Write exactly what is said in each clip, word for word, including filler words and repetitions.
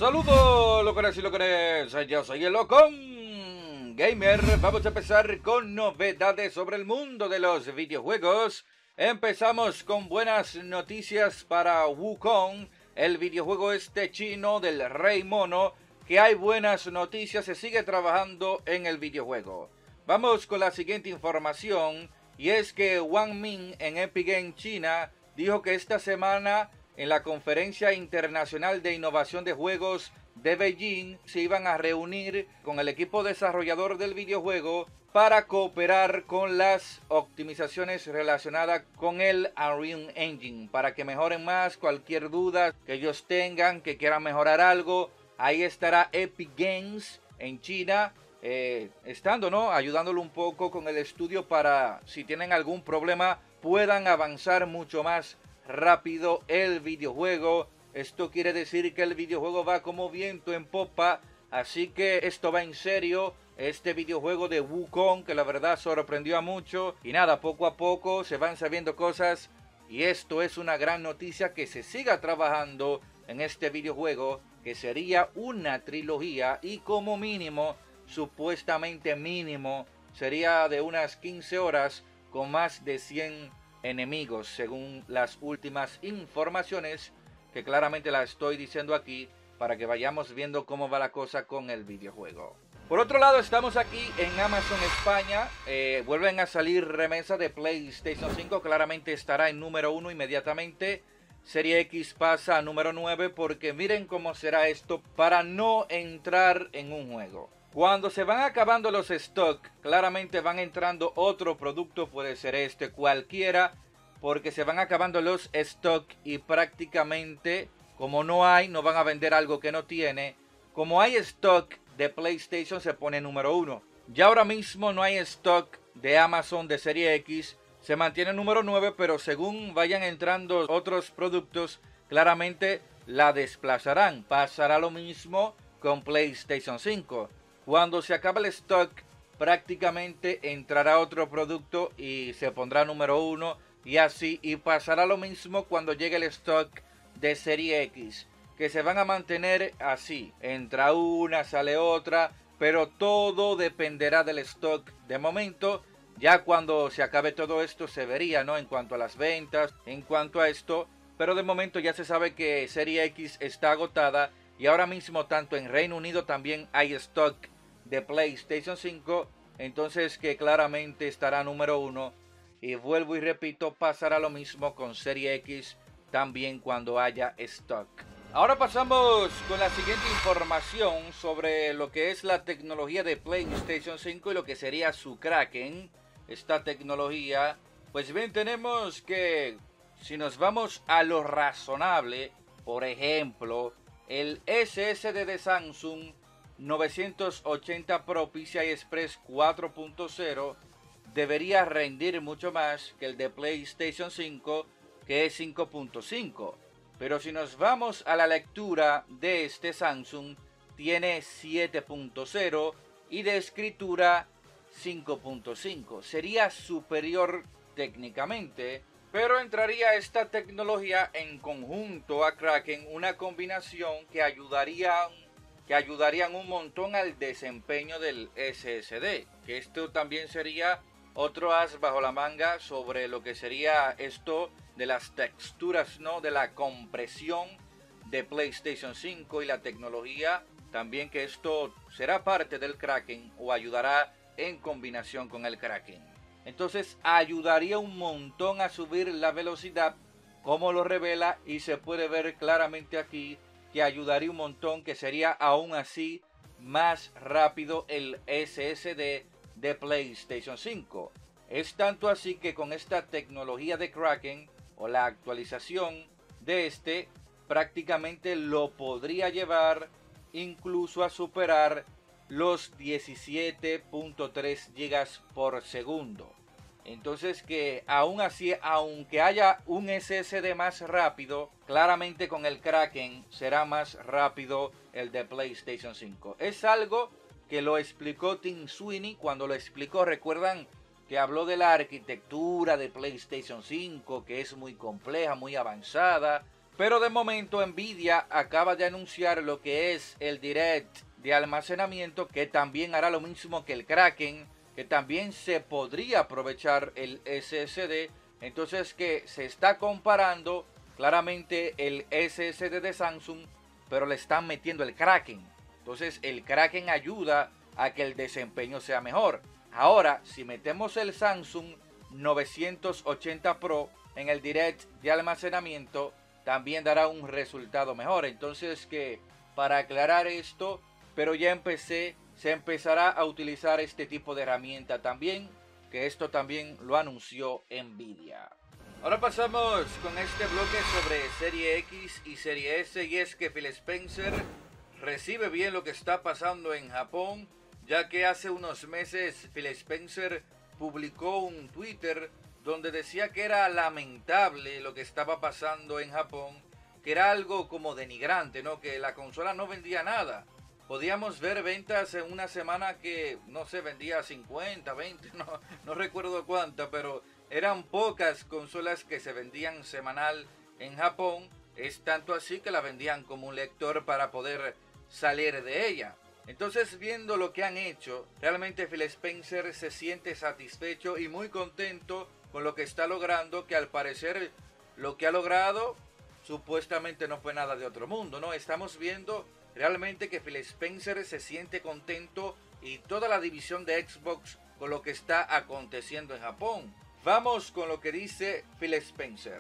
Saludos, locones y locones, yo soy el Locón Gamer. Vamos a empezar con novedades sobre el mundo de los videojuegos. Empezamos con buenas noticias para Wukong, el videojuego este chino del Rey Mono, que hay buenas noticias, se sigue trabajando en el videojuego. Vamos con la siguiente información, y es que Wang Min en Epic Games China dijo que esta semana en la Conferencia Internacional de Innovación de Juegos de Beijing se iban a reunir con el equipo desarrollador del videojuego para cooperar con las optimizaciones relacionadas con el Unreal Engine, para que mejoren más cualquier duda que ellos tengan, que quieran mejorar algo. Ahí estará Epic Games en China, eh, estando, ¿no?, ayudándolo un poco con el estudio para, si tienen algún problema, puedan avanzar mucho más rápido el videojuego. Esto quiere decir que el videojuego va como viento en popa, así que esto va en serio. Este videojuego de Wukong, que la verdad sorprendió a mucho, y nada, poco a poco se van sabiendo cosas, y esto es una gran noticia, que se siga trabajando en este videojuego, que sería una trilogía, y como mínimo, supuestamente mínimo, sería de unas quince horas con más de cien enemigos, según las últimas informaciones, que claramente las estoy diciendo aquí para que vayamos viendo cómo va la cosa con el videojuego. Por otro lado, estamos aquí en Amazon España. Eh, vuelven a salir remesas de PlayStation cinco. Claramente estará en número uno inmediatamente. Serie X pasa a número nueve, porque miren cómo será esto para no entrar en un juego. Cuando se van acabando los stock, claramente van entrando otro producto, puede ser este, cualquiera, porque se van acabando los stock y prácticamente, como no hay, no van a vender algo que no tiene. Como hay stock de PlayStation, se pone número uno. Ya ahora mismo no hay stock de Amazon de Serie X, se mantiene número nueve, pero según vayan entrando otros productos, claramente la desplazarán. Pasará lo mismo con PlayStation cinco. Cuando se acabe el stock, prácticamente entrará otro producto y se pondrá número uno, y así, y pasará lo mismo cuando llegue el stock de Serie X, que se van a mantener así, entra una, sale otra, pero todo dependerá del stock. De momento, ya cuando se acabe todo esto se vería, ¿no?, en cuanto a las ventas, en cuanto a esto, pero de momento ya se sabe que Serie X está agotada, y ahora mismo tanto en Reino Unido también hay stock de PlayStation cinco, entonces que claramente estará número uno, y vuelvo y repito, pasará lo mismo con Serie X también cuando haya stock. Ahora pasamos con la siguiente información sobre lo que es la tecnología de PlayStation cinco y lo que sería su Kraken. Esta tecnología, pues bien, tenemos que, si nos vamos a lo razonable, por ejemplo, el S S D de Samsung novecientos ochenta Pro P C I Express cuatro punto cero debería rendir mucho más que el de PlayStation cinco, que es cinco punto cinco. Pero si nos vamos a la lectura de este Samsung, tiene siete punto cero y de escritura cinco punto cinco. Sería superior técnicamente, pero entraría esta tecnología en conjunto a Kraken, una combinación que ayudaría que ayudarían un montón al desempeño del S S D, que esto también sería otro as bajo la manga sobre lo que sería esto de las texturas, ¿no?, de la compresión de PlayStation cinco y la tecnología, también que esto será parte del Kraken o ayudará en combinación con el Kraken. Entonces ayudaría un montón a subir la velocidad, como lo revela, y se puede ver claramente aquí que ayudaría un montón, que sería aún así más rápido el S S D de PlayStation cinco. Es tanto así que con esta tecnología de Kraken o la actualización de este, prácticamente lo podría llevar incluso a superar los diecisiete punto tres gigas por segundo. Entonces que aún así, aunque haya un S S D más rápido, claramente con el Kraken será más rápido el de PlayStation cinco. Es algo que lo explicó Tim Sweeney cuando lo explicó. Recuerdan que habló de la arquitectura de PlayStation cinco, que es muy compleja, muy avanzada, Pero de momento Nvidia acaba de anunciar lo que es el Direct de almacenamiento, que también hará lo mismo que el Kraken, que también se podría aprovechar el S S D. Entonces que se está comparando claramente el S S D de Samsung, pero le están metiendo el Kraken. Entonces el Kraken ayuda a que el desempeño sea mejor. Ahora, si metemos el Samsung novecientos ochenta Pro en el Direct de almacenamiento, también dará un resultado mejor. Entonces que para aclarar esto, pero ya empecé, se empezará a utilizar este tipo de herramienta también, que esto también lo anunció Nvidia. Ahora pasamos con este bloque sobre Serie X y Serie S, y es que Phil Spencer recibe bien lo que está pasando en Japón, ya que hace unos meses Phil Spencer publicó un Twitter donde decía que era lamentable lo que estaba pasando en Japón, que era algo como denigrante, ¿no? Que la consola no vendía nada. Podíamos ver ventas en una semana que, no sé, vendía cincuenta, veinte, no, no recuerdo cuánta, pero eran pocas consolas que se vendían semanal en Japón. Es tanto así que la vendían como un lector para poder salir de ella. Entonces, viendo lo que han hecho, realmente Phil Spencer se siente satisfecho y muy contento con lo que está logrando, que al parecer lo que ha logrado supuestamente no fue nada de otro mundo, ¿no? Estamos viendo realmente que Phil Spencer se siente contento y toda la división de Xbox con lo que está aconteciendo en Japón. Vamos con lo que dice Phil Spencer.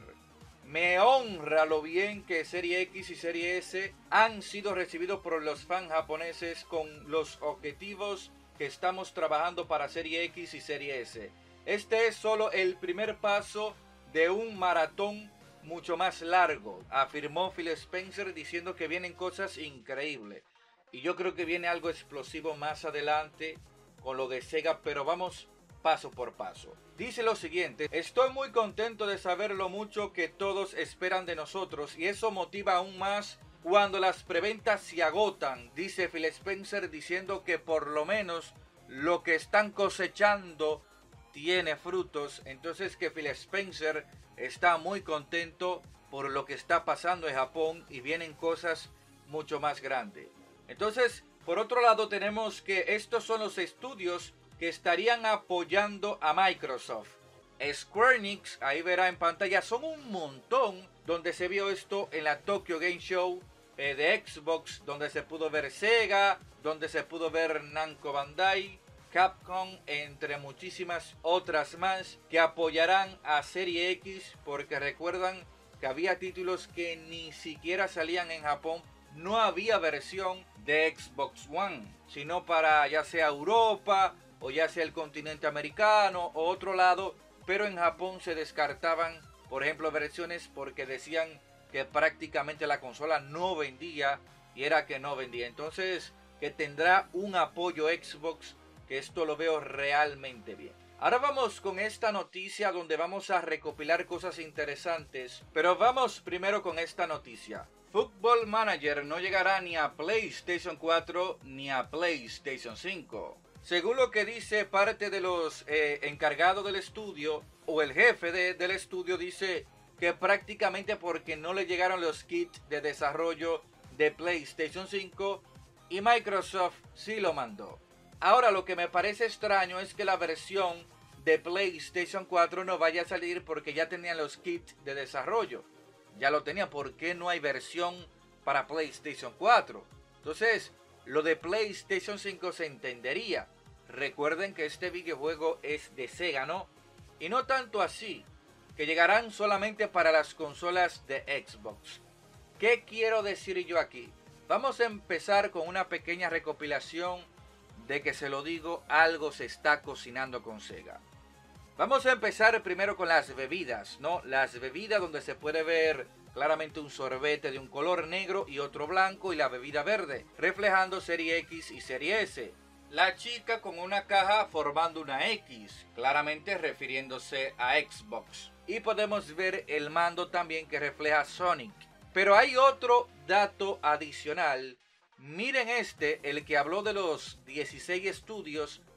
Me honra lo bien que Serie X y Serie S han sido recibidos por los fans japoneses con los objetivos que estamos trabajando para Serie X y Serie S. Este es solo el primer paso de un maratón mucho más largo, afirmó Phil Spencer, diciendo que vienen cosas increíbles. Y yo creo que viene algo explosivo más adelante con lo de Sega, pero vamos paso por paso. Dice lo siguiente: estoy muy contento de saber lo mucho que todos esperan de nosotros y eso motiva aún más cuando las preventas se agotan, dice Phil Spencer, diciendo que por lo menos lo que están cosechando tiene frutos. Entonces que Phil Spencer está muy contento por lo que está pasando en Japón y vienen cosas mucho más grandes. Entonces, por otro lado, tenemos que estos son los estudios que estarían apoyando a Microsoft. Square Enix, ahí verá en pantalla, son un montón, donde se vio esto en la Tokyo Game Show eh, de Xbox, donde se pudo ver Sega, donde se pudo ver Namco Bandai, Capcom, entre muchísimas otras más que apoyarán a Serie X, porque recuerdan que había títulos que ni siquiera salían en Japón, no había versión de Xbox One, sino para ya sea Europa o ya sea el continente americano o otro lado, pero en Japón se descartaban, por ejemplo, versiones porque decían que prácticamente la consola no vendía y era que no vendía. Entonces, que tendrá un apoyo Xbox, que esto lo veo realmente bien. Ahora vamos con esta noticia donde vamos a recopilar cosas interesantes, pero vamos primero con esta noticia. Football Manager no llegará ni a PlayStation cuatro ni a PlayStation cinco. Según lo que dice parte de los eh, encargados del estudio, o el jefe de, del estudio, dice que prácticamente porque no le llegaron los kits de desarrollo de PlayStation cinco y Microsoft sí lo mandó. Ahora, lo que me parece extraño es que la versión de PlayStation cuatro no vaya a salir porque ya tenían los kits de desarrollo. Ya lo tenían. ¿Por qué no hay versión para PlayStation cuatro? Entonces, lo de PlayStation cinco se entendería. Recuerden que este videojuego es de Sega, ¿no? Y no tanto así, que llegarán solamente para las consolas de Xbox. ¿Qué quiero decir yo aquí? Vamos a empezar con una pequeña recopilación de que, se lo digo, algo se está cocinando con Sega. Vamos a empezar primero con las bebidas, ¿no? Las bebidas donde se puede ver claramente un sorbete de un color negro y otro blanco y la bebida verde, reflejando Serie X y Serie S. La chica con una caja formando una X, claramente refiriéndose a Xbox. Y podemos ver el mando también que refleja Sonic. Pero hay otro dato adicional. Miren este, el que habló de los dieciséis estudios.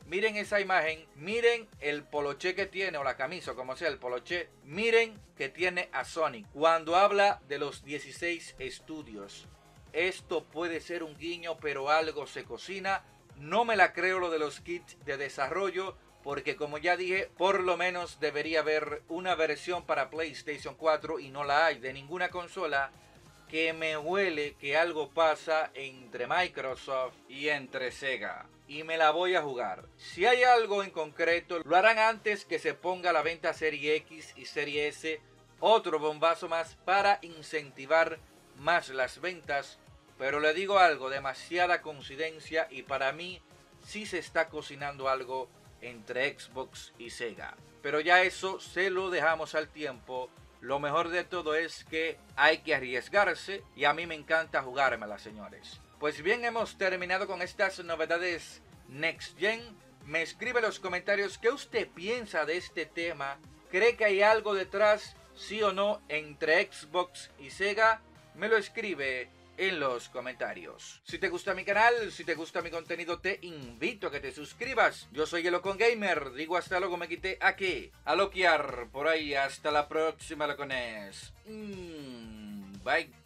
miren esa imagen, miren el poloché que tiene, o la camisa, o como sea, el poloché, miren que tiene a Sonic. Cuando habla de los dieciséis estudios, esto puede ser un guiño, pero algo se cocina. No me la creo lo de los kits de desarrollo, porque como ya dije, por lo menos debería haber una versión para PlayStation cuatro y no la hay de ninguna consola. Que me huele que algo pasa entre Microsoft y entre Sega. Y me la voy a jugar. Si hay algo en concreto, lo harán antes que se ponga a la venta Serie X y Serie S. Otro bombazo más para incentivar más las ventas. Pero le digo algo, demasiada coincidencia, y para mí sí se está cocinando algo entre Xbox y Sega. Pero ya eso se lo dejamos al tiempo. Lo mejor de todo es que hay que arriesgarse y a mí me encanta jugármela, señores. Pues bien, hemos terminado con estas novedades Next Gen. Me escribe en los comentarios qué usted piensa de este tema. ¿Cree que hay algo detrás, sí o no, entre Xbox y Sega? Me lo escribe en los comentarios. Si te gusta mi canal, si te gusta mi contenido, te invito a que te suscribas. Yo soy Elocon Gamer, digo hasta luego, me quité aquí a loquear por ahí. Hasta la próxima, locones. Mm, bye.